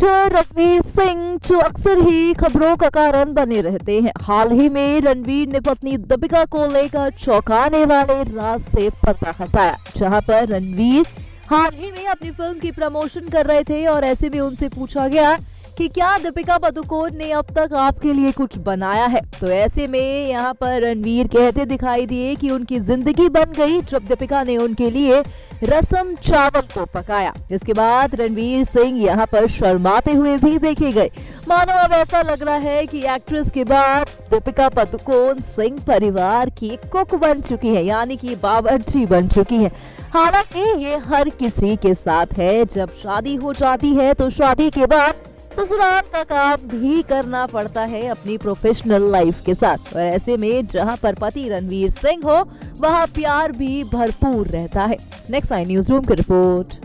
Actor Ranveer Singh जो अक्सर ही खबरों का कारण बने रहते हैं। हाल ही में रणवीर ने पत्नी दीपिका को लेकर चौंकाने वाले राज से पर्दा हटाया, जहां पर रणवीर हाल ही में अपनी फिल्म की प्रमोशन कर रहे थे और ऐसे में उनसे पूछा गया कि क्या दीपिका पादुकोण ने अब तक आपके लिए कुछ बनाया है। तो ऐसे में यहाँ पर रणवीर कहते दिखाई दिए कि उनकी जिंदगी बन गई जब दीपिका ने उनके लिए रसम चावल को पकाया। इसके बाद रणवीर सिंह यहाँ पर शर्माते हुए भी देखे गए, मानो अब ऐसा लग रहा है कि एक्ट्रेस के बाद दीपिका पादुकोण सिंह परिवार की कुक बन चुकी है, यानी कि बावर्ची बन चुकी है। हालांकि ये हर किसी के साथ है, जब शादी हो जाती है तो शादी के बाद ससुराल का काम भी करना पड़ता है अपनी प्रोफेशनल लाइफ के साथ। और ऐसे में जहां पर पति रणवीर सिंह हो, वहां प्यार भी भरपूर रहता है। नेक्स्ट आई न्यूज़ रूम की रिपोर्ट।